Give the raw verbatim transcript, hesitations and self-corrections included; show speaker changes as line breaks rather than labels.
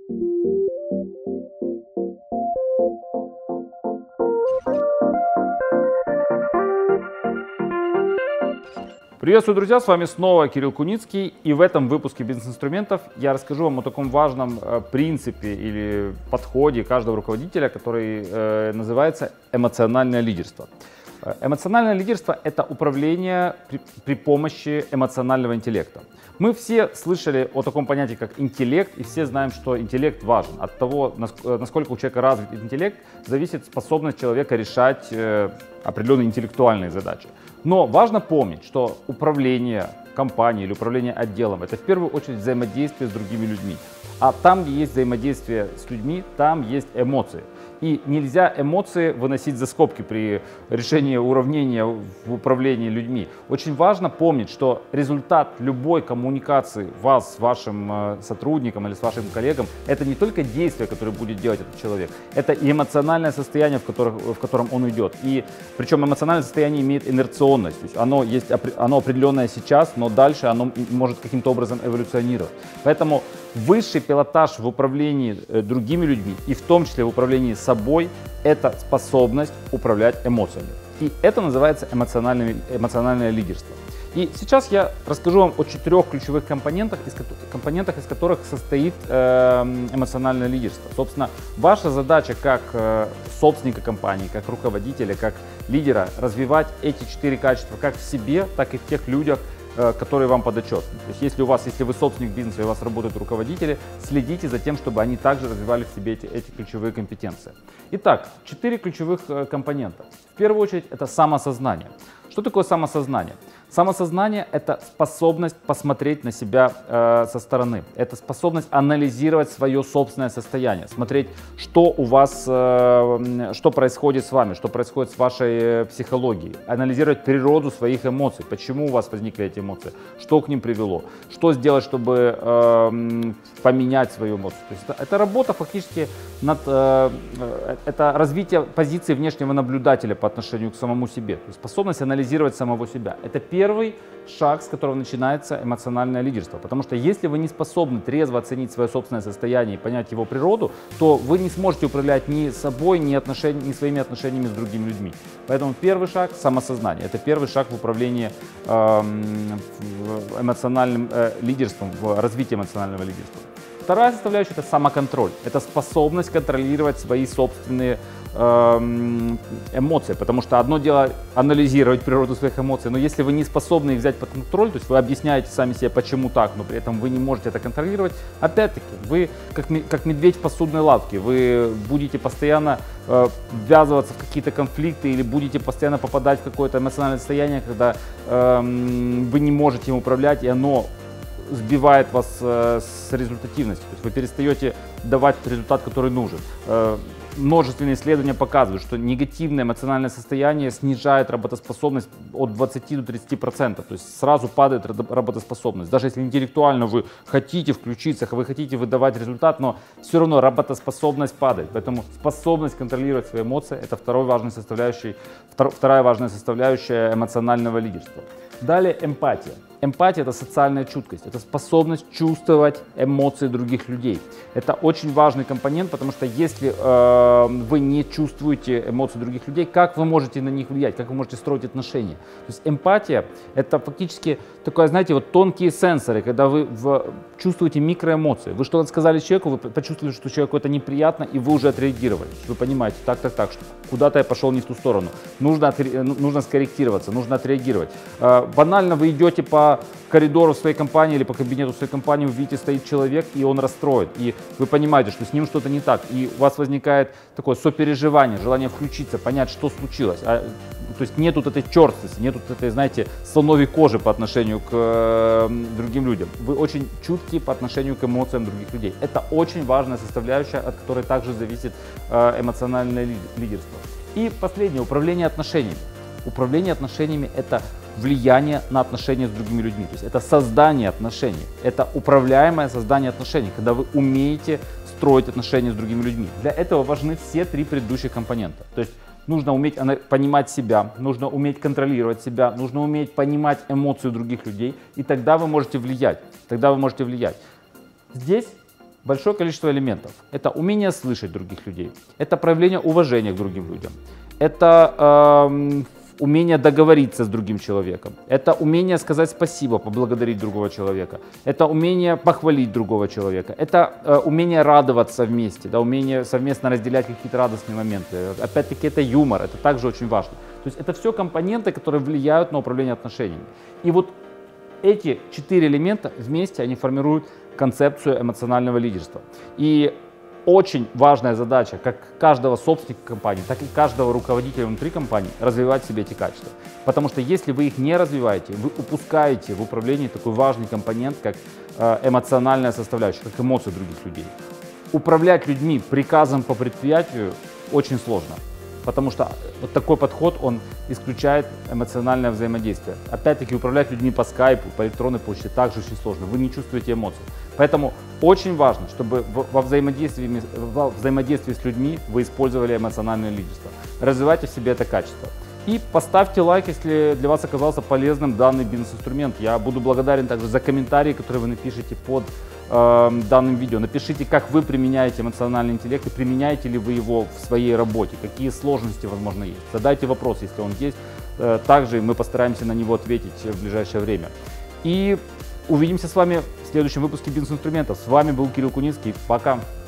Приветствую, друзья! С вами снова Кирилл Куницкий, и в этом выпуске бизнес-инструментов я расскажу вам о таком важном э, принципе или подходе каждого руководителя, который э, называется эмоциональное лидерство. Эмоциональное лидерство – это управление при, при помощи эмоционального интеллекта. Мы все слышали о таком понятии, как интеллект, и все знаем, что интеллект важен. От того, насколько у человека развит интеллект, зависит способность человека решать э, определенные интеллектуальные задачи. Но важно помнить, что управление компанией или управление отделом – это в первую очередь взаимодействие с другими людьми. А там, где есть взаимодействие с людьми, там есть эмоции. И нельзя эмоции выносить за скобки при решении уравнения в управлении людьми. Очень важно помнить, что результат любой коммуникации вас с вашим сотрудником или с вашим коллегом – это не только действие, которое будет делать этот человек, это и эмоциональное состояние, в, которых, в котором он идет. И причем эмоциональное состояние имеет инерционность, то есть оно, есть, оно определенное сейчас, но дальше оно может каким-то образом эволюционировать. Поэтому высший пилотаж в управлении другими людьми, и в том числе в управлении собой, это способность управлять эмоциями. И это называется эмоциональное, эмоциональное лидерство. И сейчас я расскажу вам о четырех ключевых компонентах, из, компонентах, из которых состоит э, эмоциональное лидерство. Собственно, ваша задача как э, собственника компании, как руководителя, как лидера развивать эти четыре качества как в себе, так и в тех людях, которые вам подотчетны. То есть если у вас, если вы собственник бизнеса и у вас работают руководители, следите за тем, чтобы они также развивали в себе эти, эти ключевые компетенции. Итак, четыре ключевых компонента. В первую очередь это самосознание. Что такое самосознание? Самосознание – это способность посмотреть на себя э, со стороны. Это способность анализировать свое собственное состояние, смотреть, что у вас, э, что происходит с вами, что происходит с вашей психологией, анализировать природу своих эмоций, почему у вас возникли эти эмоции, что к ним привело, что сделать, чтобы э, поменять свою эмоцию. То есть это, это работа фактически над, э, это развитие позиции внешнего наблюдателя по отношению к самому себе, то есть способность анализировать самого себя. Это первый шаг, с которого начинается эмоциональное лидерство. Потому что если вы не способны трезво оценить свое собственное состояние и понять его природу, то вы не сможете управлять ни собой, ни, отношениями, ни своими отношениями с другими людьми. Поэтому первый шаг – самосознание. Это первый шаг в управлении э, эмоциональным э, лидерством, в развитии эмоционального лидерства. Вторая составляющая – это самоконтроль. Это способность контролировать свои собственные эмоции, потому что одно дело анализировать природу своих эмоций, но если вы не способны их взять под контроль, то есть вы объясняете сами себе, почему так, но при этом вы не можете это контролировать, опять-таки, вы как, как медведь в посудной лавке, вы будете постоянно э, ввязываться в какие-то конфликты или будете постоянно попадать в какое-то эмоциональное состояние, когда э, вы не можете им управлять, и оно сбивает вас э, с результативности, то есть вы перестаете давать результат, который нужен. Э, Множественные исследования показывают, что негативное эмоциональное состояние снижает работоспособность от двадцати до тридцати процентов. То есть сразу падает работоспособность. Даже если интеллектуально вы хотите включиться, вы хотите выдавать результат, но все равно работоспособность падает. Поэтому способность контролировать свои эмоции – это второй важной составляющей, вторая важная составляющая эмоционального лидерства. Далее эмпатия. Эмпатия – это социальная чуткость, это способность чувствовать эмоции других людей. Это очень важный компонент, потому что если э, вы не чувствуете эмоции других людей, как вы можете на них влиять, как вы можете строить отношения? То есть эмпатия – это фактически такое, знаете, вот тонкие сенсоры, когда вы в, чувствуете микроэмоции. Вы что-то сказали человеку, вы почувствовали, что человеку это неприятно, и вы уже отреагировали. Вы понимаете, так, так, так, что куда-то я пошел не в ту сторону. Нужно, нужно скорректироваться, нужно отреагировать. Э, банально вы идете по коридору своей компании или по кабинету своей компании, вы видите, стоит человек, и он расстроен. И вы понимаете, что с ним что-то не так. И у вас возникает такое сопереживание, желание включиться, понять, что случилось. А, то есть нет тут этой черствости, нет тут этой, знаете, слоновой кожи по отношению к э, другим людям. Вы очень чутки по отношению к эмоциям других людей. Это очень важная составляющая, от которой также зависит э, эмоциональное лидерство. И последнее – управление отношениями. Управление отношениями – это влияние на отношения с другими людьми. То есть это создание отношений, это управляемое создание отношений, когда вы умеете строить отношения с другими людьми. Для этого важны все три предыдущих компонента. То есть нужно уметь понимать себя, нужно уметь контролировать себя, нужно уметь понимать эмоции других людей, и тогда вы можете влиять. Тогда вы можете влиять. Здесь большое количество элементов. Это умение слышать других людей, это проявление уважения к другим людям, это э, умение договориться с другим человеком, это умение сказать спасибо, поблагодарить другого человека, это умение похвалить другого человека, это э, умение радоваться вместе, да, умение совместно разделять какие-то радостные моменты. Опять-таки это юмор, это также очень важно. То есть это все компоненты, которые влияют на управление отношениями. И вот эти четыре элемента вместе, они формируют концепцию эмоционального лидерства. И очень важная задача как каждого собственника компании, так и каждого руководителя внутри компании развивать в себе эти качества. Потому что если вы их не развиваете, вы упускаете в управлении такой важный компонент, как эмоциональная составляющая, как эмоции других людей. Управлять людьми приказом по предприятию очень сложно. Потому что вот такой подход, он исключает эмоциональное взаимодействие. Опять-таки, управлять людьми по скайпу, по электронной почте также очень сложно. Вы не чувствуете эмоций. Поэтому очень важно, чтобы во взаимодействии, во взаимодействии с людьми вы использовали эмоциональное лидерство. Развивайте в себе это качество. И поставьте лайк, если для вас оказался полезным данный бизнес-инструмент. Я буду благодарен также за комментарии, которые вы напишите под э, данным видео. Напишите, как вы применяете эмоциональный интеллект и применяете ли вы его в своей работе, какие сложности, возможно, есть. Задайте вопрос, если он есть. Э, также мы постараемся на него ответить в ближайшее время. И увидимся с вами в следующем выпуске бизнес-инструментов. С вами был Кирилл Куницкий. Пока!